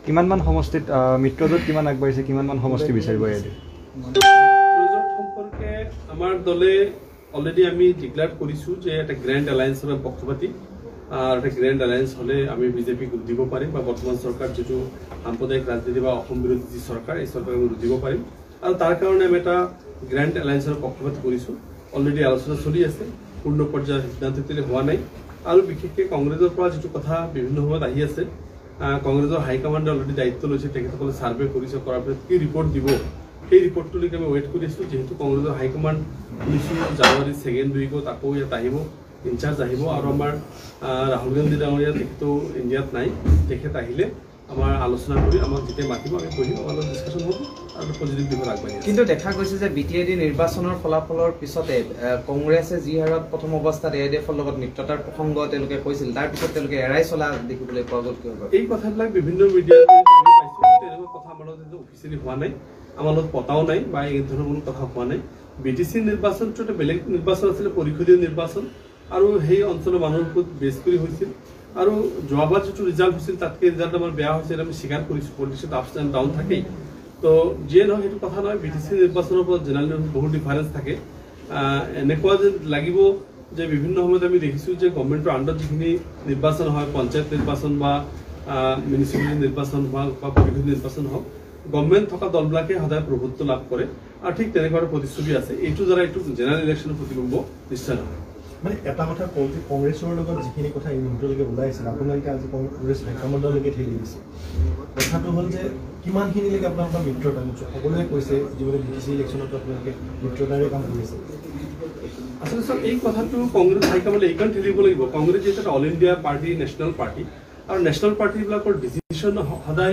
কিমানমান সমষ্টিত মিত্ৰজোঁট কিমান আগবাঢ়িছে কিমানমান সমষ্টি বিচাৰিব ইয়াতে মিত্ৰজোঁট সম্পৰ্কে আমাৰ দলে অলৰেডি আমি ডিক্লেয়াৰ কৰিছোঁ যে এটা গ্ৰেণ্ড এলায়েন্সৰ পক্ষপাতি এটা গ্ৰেণ্ড এলায়েন্স হ'লে আমি বিজেপিক ৰুধিব পাৰিম বা বৰ্তমান চৰকাৰ যিটো সাম্প্ৰদায়িক ৰাজনীতি বা অসম বিৰোধী যি চৰকাৰ এই চৰকাৰক আমি ৰুধিব পাৰিম আৰু তাৰ কাৰণে আমি এটা গ্ৰেণ্ড এলায়েন্সৰ পক্ষপাতি কৰিছোঁ অলৰেডি আলোচনা চলি আছে পূৰ্ণ পৰ্যায়ৰ সিদ্ধান্ত হোৱা নাই আৰু বিশেষকৈ কংগ্ৰেছৰ পৰা যিটো কথা বিভিন্ন সময়ত আহি আছে কংগ্ৰেছৰ হাইকমাণ্ডে অলৰেডি দায়িত্ব লৈছে তেখেতসকলে ছাৰ্ভে কৰিছে কৰাৰ পিছত কি ৰিপৰ্ট দিব সেই ৰিপৰ্টটোলৈকে আমি ৱেইট কৰি আছোঁ যিহেতু কংগ্ৰেছৰ হাইকমাণ্ড 19 জানুৱাৰী ছেকেণ্ড উইকত আকৌ ইয়াত আহিব ইনচাৰ্জ আহিব আৰু আমাৰ ৰাহুল গান্ধী ডাঙৰীয়া তেখেতো ইণ্ডিয়াত নাই তেখেত আহিলে আমাৰ আলোচনা কৰি আমাক যেতিয়া মাতিব আমি বহিম অলপ ডিছকাশ্যন হ'ব আৰু পজিটিভ দিশত আগবাঢ়িম কিন্তু দেখা গৈছে যে বিটিএডি নিৰ্বাচনৰ ফলাফলৰ পিছতে কংগ্ৰেছে যি হাৰত প্ৰথম অৱস্থাত এআইডিএফৰ লগত মিত্ৰতাৰ প্ৰসংগ তেওঁলোকে কৈছিল তাৰ পিছত তেওঁলোকে এৰাই চলা দেখিবলৈ পোৱা গ'ল কি হ'ব এই কথাবিলাক বিভিন্ন মিডিয়াত আমি পাইছোঁ তেনেকুৱা কথা আমাৰ লগত অফিচিয়েলি হোৱা নাই আমাৰ লগত পতাও নাই বা এই ধৰণৰ কোনো কথা হোৱা নাই বিটিচি নিৰ্বাচনটো এটা বেলেগ নিৰ্বাচন আছিলে পৰিষদীয় নিৰ্বাচন আৰু সেই অঞ্চলৰ মানুহৰ ওপৰত বেছ কৰি হৈছিল আৰু যোৱাবাৰ যিটো ৰিজাল্ট হৈছিল তাতকৈ ৰিজাল্ট আমাৰ বেয়া হৈছিল আমি স্বীকাৰ কৰিছোঁ পলিটিক্সত আপছ এণ্ড ডাউন থাকেই তো যিয়ে নহয় সেইটো কথা নহয় বিটিচি নিৰ্বাচনৰ ওপৰত জেনেৰেলি বহুত ডিফাৰেঞ্চ থাকে এনেকুৱা যে লাগিব যে বিভিন্ন সময়ত আমি দেখিছোঁ যে গভৰ্ণমেণ্টৰ আণ্ডাৰত যিখিনি নিৰ্বাচন হয় পঞ্চায়ত নিৰ্বাচন বা মিউনিচিপালিটি নিৰ্বাচন বা পৰিষদ নিৰ্বাচন হওক গভৰ্ণমেণ্ট থকা দলবিলাকে সদায় প্ৰভুত্ব লাভ কৰে আৰু ঠিক তেনেকুৱা প্ৰতিচ্ছবি আছে এইটো দ্বাৰা এইটো জেনেৰেল ইলেকশ্যনৰ প্ৰতিবিম্ব নিশ্চয় নহয় মানে এটা কথা কওঁ যে কংগ্ৰেছৰ লগত যিখিনি কথা এই মুহূৰ্তলৈকে ওলাইছিল আপোনালোকে আজি কংগ্ৰেছ হাইকমাণ্ডলৈকে ঠেলি দিছে কথাটো হ'ল যে কিমানখিনিলৈকে আপোনালোকৰ মিত্ৰতা সকলোৱে কৈছে যিবোৰে বিটিচি ইলেকশ্যনত আপোনালোকে মিত্ৰতাৰে কাম কৰিছে আচলতে চাওক এই কথাটো কংগ্ৰেছ হাইকমাণ্ডে এইকাৰণে ঠেলিব লাগিব কংগ্ৰেছ যিহেতু এটা all India party national party আৰু নেশ্যনেল পাৰ্টিবিলাকৰ ডিচিশ্যন সদায়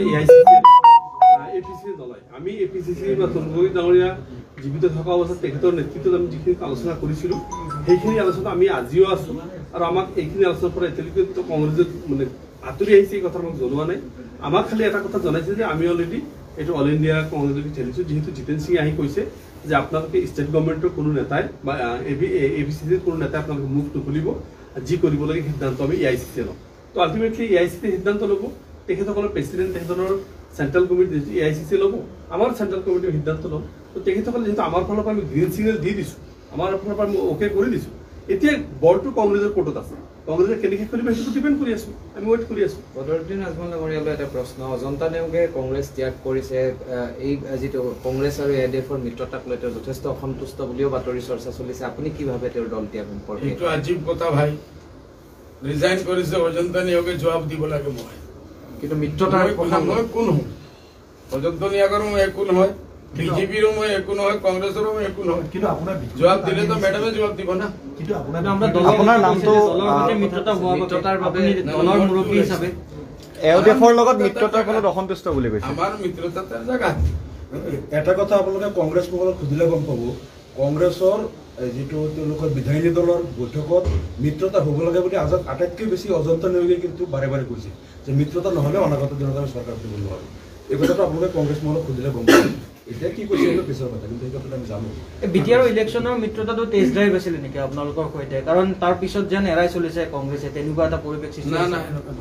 APCC নলয় আমি APCC বা তৰুণ ডাঙৰীয়া জীৱিত থকা অৱস্থাত তেখেতৰ নেতৃত্বত আমি যিখিনি আলোচনা কৰিছিলোঁ সেইখিনি আলোচনা আমি আজিও আছোঁ আৰু আমাক এইখিনি আলোচনাৰ পৰা এতিয়ালৈকে কংগ্ৰেছে মানে আঁতৰি আহিছে এই কথা আমাক জনোৱা নাই আমাক খালি এটা কথা জনাইছে যে আমি অলৰেডি এইটো অল ইণ্ডিয়া কংগ্ৰেছলৈকে ঠেলিছোঁ যিহেতু জিতেন সিঙে আহি কৈছে যে আপোনালোকে ষ্টেট গভৰ্ণমেণ্টৰ কোনো নেতাই বা APCCৰ কোনো নেতাই আপোনালোকে মুখ নুখুলিব যি কৰিব লাগে সিদ্ধান্ত আমি AICC ল'ম তো আল্টিমেটলি AICC সিদ্ধান্ত ল'ব তেখেতসকলৰ প্ৰেচিডেণ্ট তেখেতৰ চেণ্ট্ৰেল কমিটি AICC ল'ব আমাৰ চেণ্ট্ৰেল কমিটিৰ সিদ্ধান্ত ল'ম তো তেখেতসকলে যিহেতু আমাৰ ফালৰ পৰা আমি গ্ৰীণ চিগনেল দি দিছোঁ আমাৰ ফালৰ পৰা আমি অ'কে কৰি দিছোঁ এতিয়া বলটো কংগ্ৰেছৰ কোৰ্টত আছে কংগ্ৰেছে কেনেকৈ কৰিব সেইটো ডিপেণ্ড কৰি আছোঁ আমি ৱেইট কৰি আছোঁ বদৰুদ্দিন আজমল ডাঙৰীয়ালৈ এটা প্ৰশ্ন অজন্তা নেওগে কংগ্ৰেছ ত্যাগ কৰিছে এই যিটো কংগ্ৰেছ আৰু AIDF-ৰ মিত্ৰতাক লৈ তেওঁ যথেষ্ট অসন্তুষ্ট বুলিও বাতৰি চৰ্চা চলিছে আপুনি কি ভাবে তেওঁৰ দল ত্যাগ সম্পৰ্কে এইটো আজীৱ কথা ভাই ৰিজাইন কৰিছে অজন্তা নেওগে জবাব দিব লাগে মই কিন্তু মিত্ৰতাৰ মই কোন হওঁ অজন্তা নেওগৰ মই একো নহয় বিজেপিৰো মই একো নহয় কংগ্ৰেছৰো মই একো নহয় কিন্তু আপোনাৰ জবাব দিলে তো মেডামে জবাব দিব না কিন্তু আপোনাৰ নামটো মিত্ৰতাৰ বাবে দলৰ মুৰব্বী হিচাপে AIDF-ৰ লগত মিত্ৰতাৰ ফলত অসন্তুষ্ট বুলি কৈছে আমাৰ মিত্ৰতা তাৰ জাগা এটা কথা আপোনালোকে কংগ্ৰেছ সকলক সুধিলে গম পাব কংগ্ৰেছৰ যিটো তেওঁলোকৰ বিধায়িনী দলৰ বৈঠকত মিত্ৰতা হ'ব লাগে বুলি আটাইতকৈ বেছি অজন্তা নেওগে কিন্তু বাৰে বাৰে কৈছে যে মিত্ৰতা নহ'লে অনাগত দিনত আমি চৰকাৰ কৰিব নোৱাৰোঁ এই কথাটো আপোনালোকে কংগ্ৰেছ মহলক সুধিলে গম পাব এতিয়া কি কৈছে সেইটো পিছৰ কথা কিন্তু এই কথাটো আমি জানো বিটিআৰ ইলেকশ্যনৰ মিত্ৰতাটো টেষ্ট ড্ৰাইভ আছিলে নেকি আপোনালোকৰ সৈতে কাৰণ তাৰ পিছত যেন এৰাই চলিছে কংগ্ৰেছে তেনেকুৱা এটা পৰিৱেশ সৃষ্টি না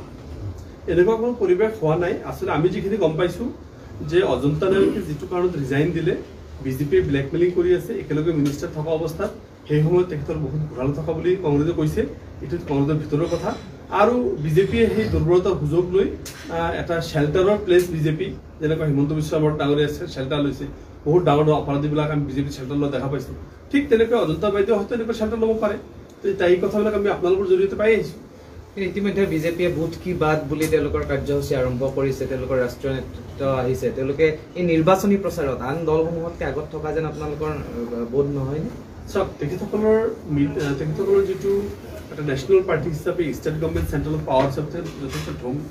এনেকুৱা কোনো পৰিৱেশ হোৱা নাই আচলতে আমি যিখিনি গম পাইছোঁ যে অজন্তা নেওগে যিটো কাৰণত ৰিজাইন দিলে বিজেপিয়ে ব্লেকমেইলিং কৰি আছে একেলগে মিনিষ্টাৰ থকা অৱস্থাত সেই সময়ত তেখেতৰ বহুত ঘূৰাল থকা বুলি কংগ্ৰেছে কৈছে এইটো কংগ্ৰেছৰ ভিতৰৰ কথা আৰু বিজেপিয়ে সেই দুৰ্বলতাৰ সুযোগ লৈ এটা শ্বেল্টাৰৰ প্লেচ বিজেপি যেনেকৈ হিমন্ত বিশ্ব শৰ্মা ডাঙৰীয়া শ্বেল্টাৰ লৈছে বহুত ডাঙৰ ডাঙৰ অপৰাধীবিলাক আমি বিজেপি শ্বেল্টাৰ লোৱা দেখা পাইছোঁ ঠিক তেনেকৈ অজন্তা বাইদেউ হয়তো এনেকৈ শ্বেল্টাৰ ল'ব পাৰে তো এই কথাবিলাক আমি আপোনালোকৰ জৰিয়তে পাই আহিছোঁ ইতিমধ্যে বিজেপিয়ে বুথ কি বাদ বুলি তেওঁলোকৰ কাৰ্যসূচী আৰম্ভ কৰিছে তেওঁলোকৰ ৰাষ্ট্ৰীয় নেতৃত্ব আহিছে তেওঁলোকে এই নিৰ্বাচনী প্ৰচাৰত আন দলসমূহতকৈ আগত থকা যেন আপোনালোকৰ বোধ নহয়নে চাওক তেখেতসকলৰ যিটো এটা নেশ্যনেল পাৰ্টি হিচাপে ষ্টেট গভৰ্ণমেণ্ট চেণ্ট্ৰেল পাৱাৰ হিচাপে যথেষ্ট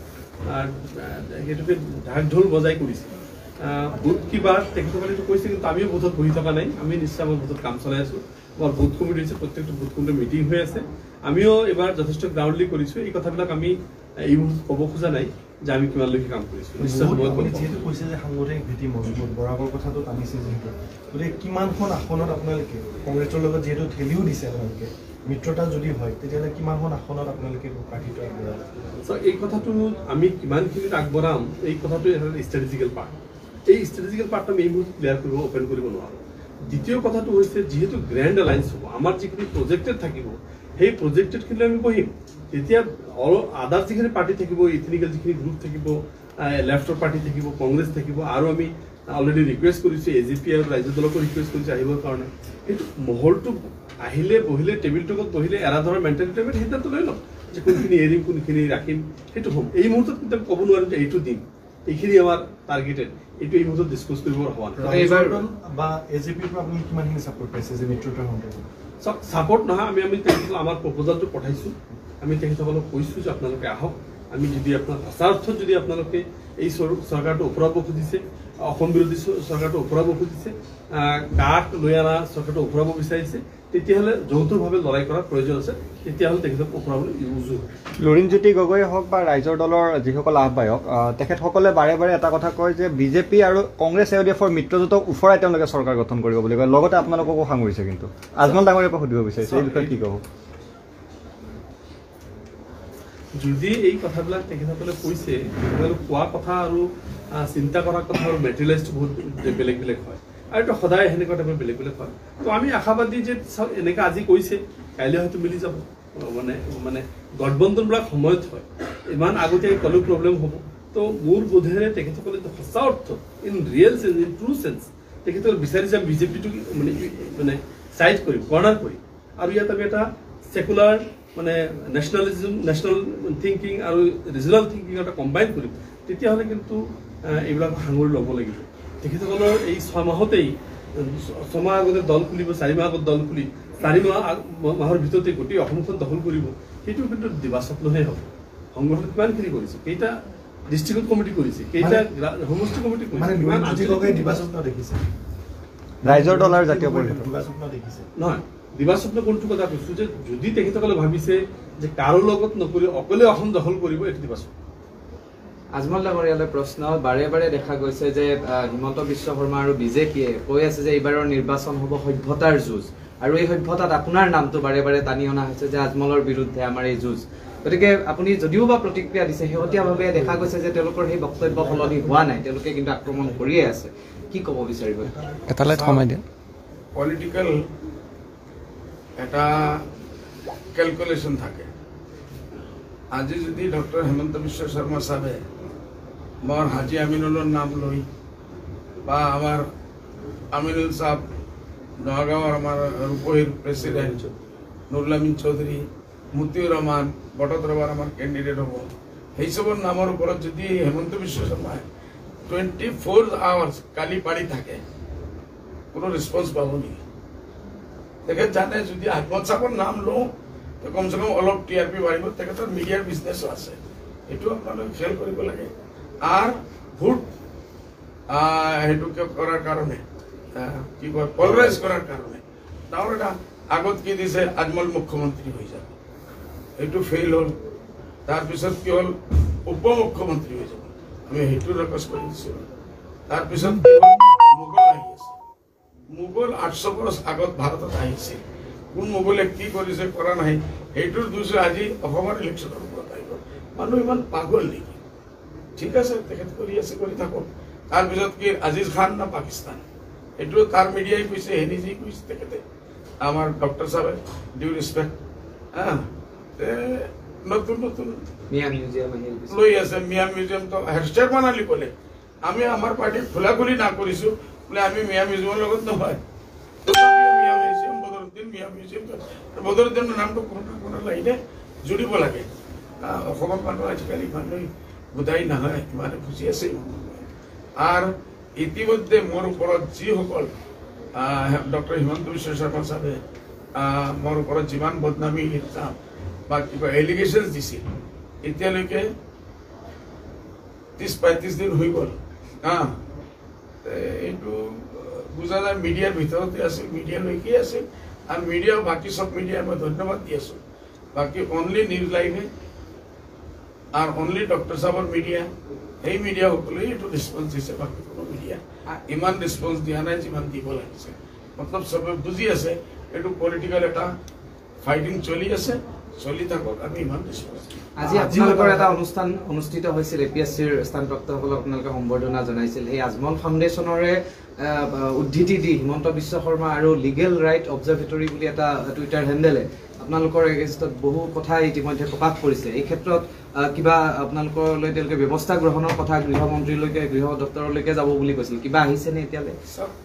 সেইটোকে ঢাক ঢোল বজাই কৰিছে বুথ কিবা তেখেতসকলে কৈছে কিন্তু আমিও বুথত বহি থকা নাই আমি নিশ্চয় আমাৰ বুথত কাম চলাই আছোঁ আমাৰ বুথ কমিটি হৈছে প্ৰত্যেকটো বুথ কমিটিৰ মিটিং হৈ আছে আমিও এবাৰ যথেষ্ট গ্ৰাউণ্ডলি কৰিছোঁ এই কথাবিলাক আমি এই ক'ব খোজা নাই যে আমি কিমানলৈকে কাম কৰিছোঁ নিশ্চয় যিহেতু কৈছে যে সাংগঠনিক ভেটি মজবুত বৰাকৰ কথাটো টানিছে যিহেতু গতিকে কিমানখন আসনত আপোনালোকে কংগ্ৰেছৰ লগত যিহেতু ঠেলিও দিছে আপোনালোকে মিত্ৰতা যদি হয় তেতিয়াহ'লে কিমানখন আসনত আপোনালোকে প্ৰাৰ্থিত্ব আগবঢ়াব? এই কথাটো আমি কিমানখিনিত আগবঢ়াম এই কথাটো এটা ষ্ট্ৰেটেজিকেল পাৰ্ট। এই ষ্ট্ৰেটেজিকেল পাৰ্টটো আমি এই মুহূৰ্তত ক্লিয়াৰ কৰিব অপেন কৰিব নোৱাৰোঁ। দ্বিতীয় কথাটো হৈছে যিহেতু গ্ৰেণ্ড এলায়েন্স হ'ব, আমাৰ যিখিনি প্ৰজেক্টেড থাকিব সেই প্ৰজেক্টেডখিনি আমি বহিম। তেতিয়া আদাৰ যিখিনি পাৰ্টি থাকিব, ইথনিকেল যিখিনি গ্ৰুপ থাকিব, লেফ্টৰ পাৰ্টি থাকিব, কংগ্ৰেছ থাকিব, আৰু আমি অলৰেডি ৰিকুৱেষ্ট কৰিছোঁ AGP আৰু ৰাজ্য দলকো ৰিকুৱেষ্ট কৰিছোঁ আহিবৰ কাৰণে। কিন্তু মহলটো আহিলে বহিলে টেবিলটোত বহিলে এৰা ধৰা মেণ্টেলিটি আমি সিদ্ধান্ত লৈ ল'ম যে কোনখিনি এৰিম কোনখিনি ৰাখিম, সেইটো হ'ম। এই মুহূৰ্তত কিন্তু ক'ব নোৱাৰিম যে এইটো দিম, এইখিনি আমাৰ টাৰ্গেটেড, এইটো এই মুহূৰ্তত ডিছকাছ কৰিব হোৱা নাই। ৰাইজৰ দল বা AGPৰ পৰা আপুনি কিমানখিনি ছাপোৰ্ট পাইছে যে মিত্ৰতাৰ সন্দৰ্ভত? ছাপোৰ্ট নহয়, আমি তেখেতসকলক আমাৰ প্ৰপ'জালটো পঠাইছোঁ। আমি তেখেতসকলক কৈছোঁ যে আপোনালোকে আহক, আমি যদি আপোনাৰ সঁচা অৰ্থত যদি আপোনালোকে এই চৰকাৰটো ওফৰাব খুজিছে, অসম বিৰোধী চৰকাৰটো ওফৰাব খুজিছে, কাক লৈ অনা চৰকাৰটো ওফৰাব বিচাৰিছে, তেতিয়াহ'লে যৌথভাৱে লৰাই কৰাৰ প্ৰয়োজন আছে। তেতিয়াহ'লে তেখেতক ওফৰাবলৈ উজু হয়। লুৰিণজ্যোতি গগৈয়ে হওক বা ৰাইজৰ দলৰ যিসকল আহ্বায়ক, তেখেতসকলে বাৰে বাৰে এটা কথা কয় যে BJP আৰু কংগ্ৰেছ AUDF-ৰ মিত্ৰজোঁটক ওফৰাই তেওঁলোকে চৰকাৰ গঠন কৰিব বুলি কয়। লগতে আপোনালোককো সাঙুৰিছে। কিন্তু আজমল ডাঙৰীয়াৰ পৰা সুধিব বিচাৰিছে, এই বিষয়ে কি ক'ব? যদি এই কথাবিলাক তেখেতসকলে কৈছে, তেখেতসকলে কোৱা কথা আৰু চিন্তা কৰা কথা আৰু মেটেৰিয়েলাইজটো বহুত বেলেগ বেলেগ হয়, আৰু এইটো সদায় সেনেকুৱা টাইপৰ বেলেগ বেলেগ হয়। তো আমি আশাবাদী যে এনেকৈ আজি কৈছে, কাইলৈ হয়তো মিলি যাব। মানে গঠবন্ধনবিলাক সময়ত হয়, ইমান আগতীয়াকৈ ক'লেও প্ৰব্লেম হ'ব। তো মোৰ বোধেৰে তেখেতসকলে সঁচা অৰ্থ in real change, in true change তেখেতসকলে বিচাৰিছে BJP-টোক মানে চাইড কৰি কৰ্ণাৰ কৰি, আৰু ইয়াত আমি এটা ছেকুলাৰ মানে নেশ্যনেলিজিম, নেশ্যনেল থিংকিং আৰু ৰিজনেল থিংকিং এটা কম্বাইন কৰিম। তেতিয়াহ'লে কিন্তু এইবিলাক সাঙুৰি ল'ব লাগিব। তেখেতসকলৰ এই 6 মাহতেই 6 মাহ আগতে দল খুলিব, 4 মাহ আগত দল খুলি 4 মাহৰ ভিতৰতে গোটেই অসমখন দখল কৰিব, সেইটো কিন্তু দিবাস্বপ্নহে হ'ব। সংগঠন কিমানখিনি কৰিছে, কেইটা ডিষ্ট্ৰিক্ট কমিটি কৰিছে, কেইটা সমষ্টি কমিটি কৰিছে, ৰাইজৰ দল আৰু জাতীয় পৰিষদ নহয়। দিবাস্বপ্ন কোনটো কথা কৈছোঁ যে যদি তেখেতসকলে ভাবিছে যে কাৰো লগত নকৰি অকলে অসম দখল কৰিব, এইটো দিবাস্বপ্ন। আজমল ডাঙৰীয়ালৈ প্ৰশ্ন, বাৰে বাৰে দেখা গৈছে যে হিমন্ত বিশ্ব শৰ্মা আৰু BJP-য়ে কৈ আছে যে এইবাৰৰ নিৰ্বাচন হ'ব সভ্যতাৰ যুঁজ, আৰু এই সভ্যতাত আপোনাৰ নামটো বাৰে বাৰে টানি অনা হৈছে যে আজমলৰ বিৰুদ্ধে আমাৰ এই যুঁজ। গতিকে আপুনি যদিও বা প্ৰতিক্ৰিয়া দিছে, শেহতীয়াভাৱে দেখা গৈছে যে তেওঁলোকৰ সেই বক্তব্য সলনি হোৱা নাই, তেওঁলোকে কিন্তু আক্ৰমণ কৰিয়ে আছে। কি ক'ব বিচাৰিব? এটা লাইট কমাই দিয়া। পলিটিক্যাল এটা ক্যালকুলেশন থাকে। আজি যদি ডক্টর হেমন্ত বিশ্ব শর্মা সাহেবে মোৰ হাজি আমিনুলৰ নাম লৈ বা আমাৰ আমিনুল সাহেব নগাঁৱৰ আমাৰ ৰূপহীৰ প্ৰেসিডেন্ট নুৰুল আমিন চৌধুৰী, মতিউৰ ৰহমান বটদ্ৰৱাৰ আমাৰ কেণ্ডিডেট হ'ব, সেইসবৰ নামৰ ওপৰত যদি হেমন্ত বিশ্ব শৰ্মাই 24 আৱাৰ্ছ কালি পাৰি থাকে, কোনো ৰেছপন্স পাব নেকি? তেখেত জানে যদি আহমদ সাহেবৰ নাম লওঁ তো কমসে কম অলপ TRP বাঢ়িব। তেখেতৰ মিডিয়াৰ বিজনেছো আছে, এইটো আপোনালোকে খেয়াল কৰিব লাগে। আৰু ভোট সেইটো কৰাৰ কাৰণে কি কয় পলাৰাইজ কৰাৰ কাৰণে ডাঙৰ এটা আগত কি দিছে, আজমল মুখ্যমন্ত্ৰী হৈ যাব, এইটো ফেইল হ'ল। তাৰপিছত কি হ'ল, উপ মুখ্যমন্ত্ৰী হৈ যাব, আমি সেইটো ৰিকুৱেষ্ট কৰি দিছিলোঁ। তাৰপিছত কি হ'ল, মোগল আহি আছে। মোগল 800 বছৰ আগত ভাৰতত আহিছিল, কোন মোগলে কি কৰিছে কৰা নাই, সেইটোৰ দুছে আজি অসমৰ ইলেকশ্যনৰ ওপৰত আহিব। মানুহ ইমান পাগল নেকি? ঠিক আছে, তেখেত কৰি আছে, কৰি থাকক। তাৰপিছত কি আজিজ খান না পাকিস্তান, এইটো তাৰ মিডিয়াই কৈছে, হে নিজেই কৈছে তেখেতে, আমাৰ ডক্টৰ চাহেবে ডিউ ৰেচপেক্ট। নতুন নতুন মিয়া মিউজিয়াম লৈ আছে, মিয়া মিউজিয়াম তো হেডষ্টাৰ বানালি ক'লে, আমি আমাৰ পাৰ্টি খোলা খুলি না কৰিছো বোলে আমি মিয়া মিউজিয়ামৰ লগত নহয়। মিয়া মিউজিয়াম বদৰুদ্দিন, মিয়া মিউজিয়াম বদৰুদ্দিনৰ নামটো কোনো লাইনে জুৰিব লাগে। অসমৰ মানুহ আজিকালি মানুহ বোধাই নহয়, ইমানে বুজি আছে। আৰু ইতিমধ্যে মোৰ ওপৰত যিসকল ডক্টৰ হিমন্ত বিশ্ব শৰ্মা চাহেবে মোৰ ওপৰত যিমান বদনামী বা কিবা এলিগেশ্যন দিছিল, এতিয়ালৈকে 30-35 দিন হৈ গ'ল। এইটো বুজা যায় মিডিয়াৰ ভিতৰতে আছিল, মিডিয়ালৈকে আছিল। আৰু মিডিয়া বাকী চব মিডিয়াই মই ধন্যবাদ দি আছোঁ। বাকী অনলি নিউজ লাইভে আৰু অনলি ডক্টৰ চাহেবৰ মিডিয়া, সেই মিডিয়াসকলে এইটো ৰেছপন্স দিছে। বাকী কোনো মিডিয়া ইমান ৰেছপন্স দিয়া নাই যিমান দিব লাগিছে। মতলব চবে বুজি আছে এইটো পলিটিকেল এটা ফাইটিং চলি আছে, চলি থাকক, আমি ইমান বেছি আজি আপোনালোকৰ এটা অনুষ্ঠান অনুষ্ঠিত হৈছিল, APSCৰ স্থানপ্ৰাপ্তসকলক আপোনালোকে সম্বৰ্ধনা জনাইছিল। সেই আজমল ফাউণ্ডেশ্যনৰে উদ্ধৃতি দি হিমন্ত বিশ্ব শৰ্মা আৰু লিগেল ৰাইট অবজাৰভেটৰী বুলি এটা টুইটাৰ হেণ্ডেলে আপোনালোকৰ এগেইনষ্টত বহু কথা ইতিমধ্যে প্ৰকাশ কৰিছে। এই ক্ষেত্ৰত কিবা আপোনালোকলৈ তেওঁলোকে ব্যৱস্থা গ্ৰহণৰ কথা গৃহমন্ত্ৰীলৈকে, গৃহ দপ্তৰলৈকে যাব বুলি কৈছিল, কিবা আহিছেনে এতিয়ালৈ?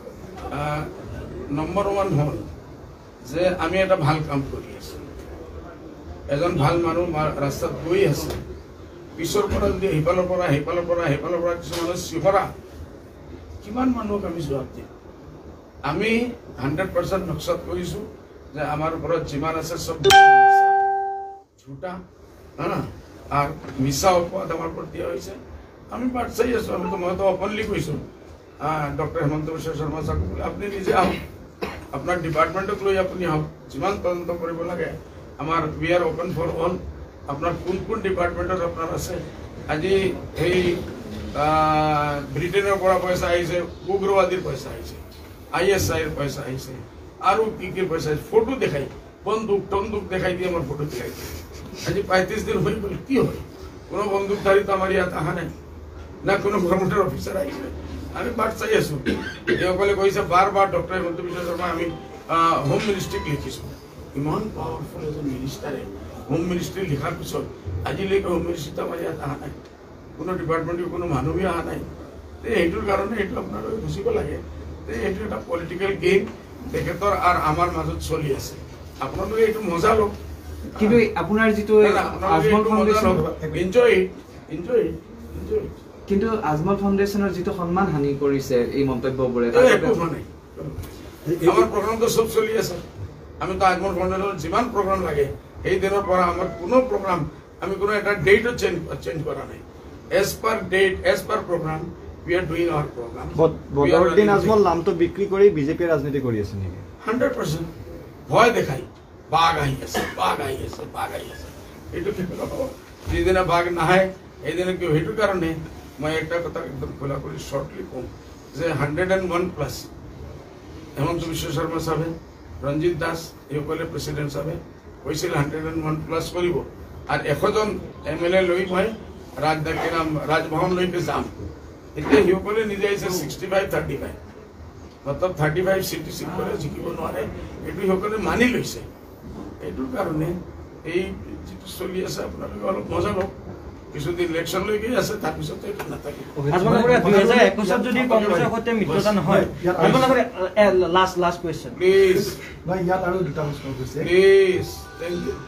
নম্বৰ 1 হ'ল যে আমি এটা ভাল কাম কৰি আছো, এজন ভাল মানুহ ৰাস্তাত গৈ আছে, পিছৰ পৰা যদি সিফালৰ পৰা কিছুমানে চিঞৰা, কিমান মানুহক আমি জবাব দিম? আমি 100% নক্সত কৰিছো যে আমাৰ ওপৰত যিমান আছে চব ঝুটা আৰু মিছা অপবাদ আমাৰ ওপৰত দিয়া হৈছে। আমি বাট চাই আছো, মইতো অপনলি কৈছো ডক্টৰ হিমন্ত বিশ্ব শৰ্মা ছাৰক বোলে আপুনি নিজে আহক, আপোনাৰ ডিপাৰ্টমেণ্টক লৈ আপুনি আহক, যিমান তদন্ত কৰিব লাগে আমাৰ we are open for all. আপোনাৰ কোন ডিপাৰ্টমেণ্টত আপোনাৰ আছে? আজি সেই ব্ৰিটেইনৰ পৰা পইচা আহিছে, উগ্ৰবাদীৰ পইচা আহিছে, ISIৰ পইচা আহিছে, আৰু কি পইচা আহিছে, ফটো দেখাই, বন্দুক দেখাই দিয়ে, আমাৰ ফটো দেখাই দিয়ে। আজি 35 দিন হৈ গ'ল, কি হয়? কোনো বন্দুকধাৰীতো আমাৰ ইয়াত অহা নাই, না কোনো গভৰ্ণমেণ্টৰ অফিচাৰ আহিছে। আমি বাট চাই আছো। এইসকলে কৈছে বাৰ ডক্টৰ হিমন্ত বিশ্ব শৰ্মা আমি হোম মিনিষ্ট্ৰীক লিখিছো। ইমান পাৱাৰফুল এজন মিনিষ্টাৰে হোম মিনিষ্ট্ৰী লিখাৰ পিছত আজিলৈকে হোম মিনিষ্ট্ৰীটো আমাৰ ইয়াত অহা নাই, কোনো ডিপাৰ্টমেণ্টৰ কোনো মানুহে অহা নাই। সেইটোৰ কাৰণে এইটো আপোনালোকে বুজিব লাগে যে এইটো এটা পলিটিকেল গেম তেখেতৰ আৰু আমাৰ মাজত চলি আছে। আপোনালোকে এইটো মজা লওক, কিন্তু আপোনাৰ যিটো আজমল ফাউণ্ডেশ্যন, কিন্তু আজমল ফাউণ্ডেশ্যনৰ যিটো সন্মান হানি কৰিছে এই মন্তব্যবোৰে, আমাৰ প্ৰগ্ৰামটো চব চলি আছে। আমিতো আজমল ফাউণ্ডেশ্যনৰ যিমান প্ৰগ্ৰাম লাগে সেই দিনৰ পৰা আমাৰ কোনো প্ৰগ্ৰাম আমি কোনো এটা ডেটও চেঞ্জ কৰা নাই। As per date, as per program we are doing our program. Badruddin Ajmal নামটো বিক্ৰী কৰি বিজেপি ৰাজনীতি কৰি আছে নেকি? 100% ভয় দেখাই বাঘ আহি আছে। এইটো কি হ'ব? যিদিনা বাঘ নাহে সেইদিনা কি? সেইটো কাৰণে মই একটা কথা একদম খোলা কৰি শৰ্টলি কম যে 101+ হেমন্ত বিশ্ব শৰ্মা চাহে, ৰঞ্জিত দাস এইসকলে প্ৰেচিডেণ্ট চাহে কৈছিল 101+ কৰিব, আৰু 100 জন MLA লৈ মই ৰাজভৱনলৈকে যাম। এতিয়া সিসকলে নিজে আহিছে 65-35, মতলব 35 চিট কৰে, জিকিব নোৱাৰে। এইটো সিসকলে মানি লৈছে। এইটোৰ কাৰণে এই যিটো চলি আছে আপোনালোকে অলপ মজা লওক। কিছুদিন ইলেকশ্যনলৈকে আছে, তাৰপিছত এইটো নাথাকে। 2021 যদি কংগ্ৰেছৰ সৈতে মিত্ৰতা নহয়, লাষ্ট কুৱেশ্যন প্লিজ ইয়াত আৰু দুটা প্ৰশ্ন হৈছে, প্লিজ থেংক ইউ।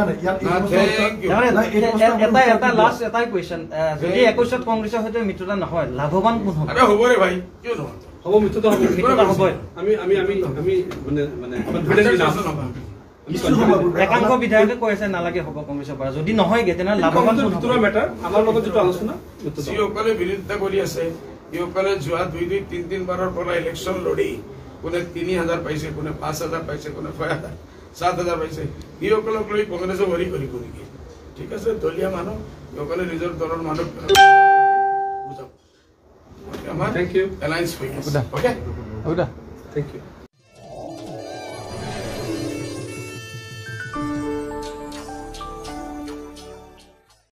এটাই কুৱেশ্যন, যদি 21 কংগ্ৰেছৰ সৈতে মিত্ৰতা নহয়, লাভৱান কোন হ'ব? হ'বৰে ভাই, কিয় নহয়? হ'ব, মিত্ৰতা হ'বই। আমি মানে একাংশ বিধায়কে কৈ আছে নালাগে হ'ব কংগ্ৰেছৰ পৰা, যদি নহয়গে তেনেহ'লে লাভৱান কোন হ'ব? মেটাৰ আমাৰ লগত যিটো আলোচনা, যিসকলে বিৰোধিতা কৰি আছে সিসকলে যোৱা 2-3 বাৰৰ পৰা ইলেকশ্যন লৰি কোনে 3000 পাইছে, কোনে 5000 পাইছে, কোনে 6000 7,000 পাইছে, সিসকলক লৈ কংগ্ৰেছে ভৰি কৰিব নেকি? ঠিক আছে, দলীয় মানুহ সিসকলে নিজৰ দলৰ মানুহ বুজাওক। আমাৰ Thank you. এলায়েন্স হৈ আছে। Okay, thank U.